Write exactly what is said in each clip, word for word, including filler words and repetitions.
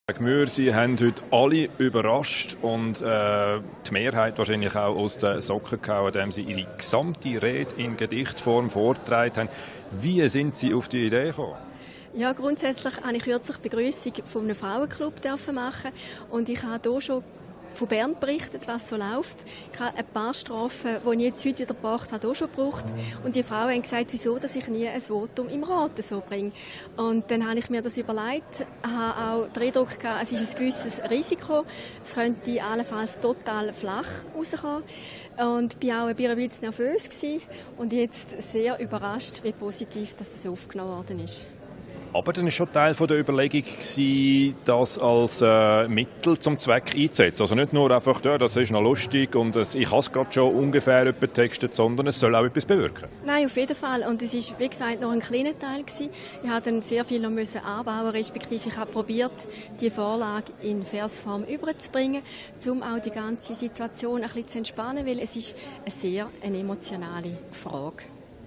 Wir sie haben heute alle überrascht und äh, die Mehrheit wahrscheinlich auch aus den Socken gehauen, indem sie ihre gesamte Rede in Gedichtform vorgetragen haben. Wie sind Sie auf die Idee gekommen? Ja, grundsätzlich habe ich kürzlich die Begrüßung von einem Frauenclub machen und ich habe hier schon von Bern berichtet, was so läuft. Ich habe ein paar Strafen, die ich jetzt heute wieder gebracht habe, auch schon gebraucht. Und die Frauen haben gesagt, wieso dass ich nie ein Votum im Rat so bringe. Und dann habe ich mir das überlegt, habe auch den Eindruck gehabt, es ist ein gewisses Risiko. Es könnte allenfalls total flach rauskommen. Und ich war auch ein bisschen nervös gewesen und jetzt sehr überrascht, wie positiv dass das aufgenommen worden ist. Aber dann war schon Teil der Überlegung, das als äh, Mittel zum Zweck einzusetzen. Also nicht nur einfach, ja, das ist noch lustig und das, ich habe es gerade schon ungefähr getextet, sondern es soll auch etwas bewirken. Nein, auf jeden Fall. Und es war, wie gesagt, noch ein kleiner Teil gewesen. Ich musste dann sehr viel noch müssen anbauen, respektive ich habe probiert, die Vorlage in Versform überzubringen, um auch die ganze Situation ein bisschen zu entspannen, weil es ist eine sehr eine emotionale Frage.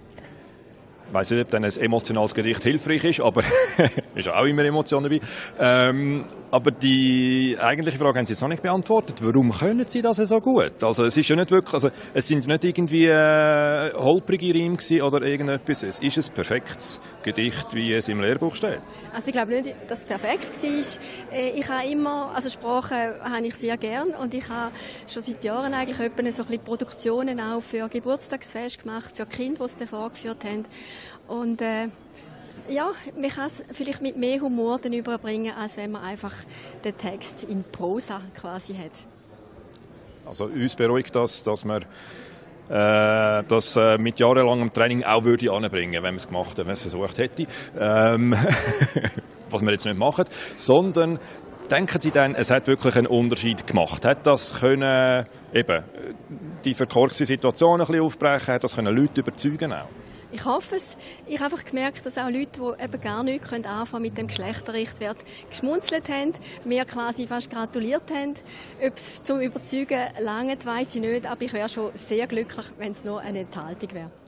Ich weiss nicht, ob dann ein emotionales Gedicht hilfreich ist, aber ist auch immer Emotion dabei. Ähm, aber die eigentliche Frage haben Sie jetzt noch nicht beantwortet. Warum können Sie das so gut? Also es ist ja nicht wirklich, also es sind nicht irgendwie äh, holprige Reime oder irgendetwas. Es ist ein perfektes Gedicht, wie es im Lehrbuch steht. Also ich glaube nicht, dass es perfekt war. Ich habe immer, also Sprache habe ich sehr gern und ich habe schon seit Jahren eigentlich so ein bisschen Produktionen auch für Geburtstagsfest gemacht, für Kinder, die es dann vorgeführt haben. Und äh, ja, man kann es vielleicht mit mehr Humor dann überbringen, als wenn man einfach den Text in Prosa quasi hat. Also uns beruhigt das, dass man äh, das äh, mit jahrelangem Training auch würde anbringen, wenn man es gemacht hätte, wenn man es versucht hätte. Ähm, was wir jetzt nicht machen, sondern denken Sie dann, es hat wirklich einen Unterschied gemacht? Hat das können, eben, die verkorkste Situation ein bisschen aufbrechen? Hat das können Leute überzeugen auch? Ich hoffe es. Ich habe einfach gemerkt, dass auch Leute, die eben gar nichts anfangen können mit dem Geschlechterrichtwert, geschmunzelt haben, mir quasi fast gratuliert haben. Ob es zum Überzeugen langt, weiss ich nicht, aber ich wäre schon sehr glücklich, wenn es nur eine Enthaltung wäre.